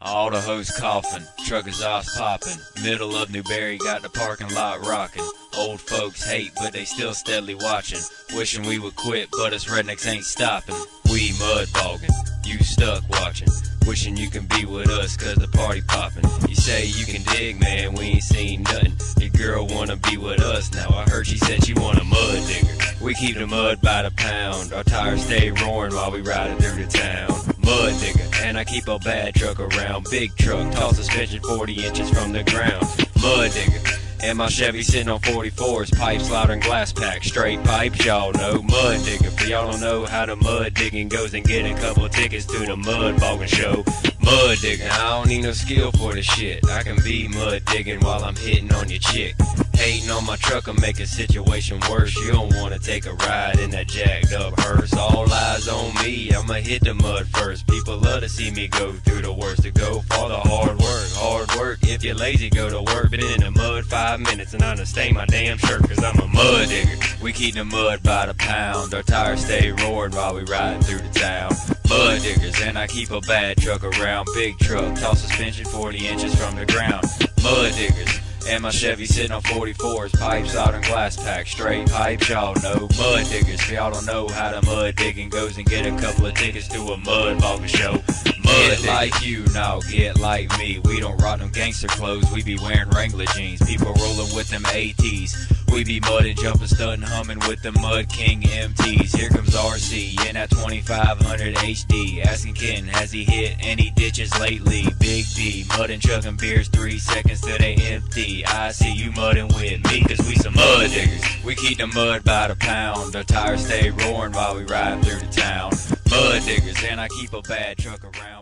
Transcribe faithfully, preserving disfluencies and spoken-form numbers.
All the hoes coughing, truck exhaust popping. Middle of Newberry, got the parking lot rocking. Old folks hate, but they still steadily watching. Wishing we would quit, but us rednecks ain't stopping. We mud bogging, you stuck watching. Wishing you can be with us, cause the party popping. You say you can dig, man, we ain't seen nothing. Your girl wanna be with us, now I heard she said she want a mud digger. We keep the mud by the pound, our tires stay roaring while we riding through the town. Mud digger, and I keep a bad truck around. Big truck, tall suspension forty inches from the ground. Mud digger, and my Chevy sitting on forty-fours, pipes louder and glass pack, straight pipes, y'all know. Mud digger, for y'all don't know how the mud digging goes, and get a couple tickets to the mud bogging show. Mud digging, I don't need no skill for this shit. I can be mud digging while I'm hitting on your chick. Hating on my truck will make a situation worse. You don't wanna take a ride in that jacked up hearse. All eyes on me, I'ma hit the mud first. People love to see me go through the worst, to go for the hard work. Hard work, if you're lazy, go to work. Been in the mud five minutes and I done stain my damn shirt, cause I'm a mud digger. We keep the mud by the pound, our tires stay roaring while we ride through the town. Mud diggers, and I keep a bad truck around. Big truck, tall suspension forty inches from the ground. Mud diggers, and my Chevy sitting on forty-fours, pipes out and glass pack, straight pipes, y'all know. Mud diggers, if y'all don't know how the mud digging goes, and get a couple of tickets to a mud bogging show. Mud get like you, now get like me. We don't rock them gangster clothes, we be wearing Wrangler jeans. People rolling with them ATs. We be mudding, jumping, stunting, humming with the Mud King M Ts. Here comes R C in that twenty-five hundred H D. Asking Ken, has he hit any ditches lately? Big D, mudding, chugging beers, three seconds till they empty. I see you mudding with me, cause we some mud diggers. We keep the mud by the pound, our tires stay roaring while we ride through the town. Mud diggers, and I keep a bad truck around.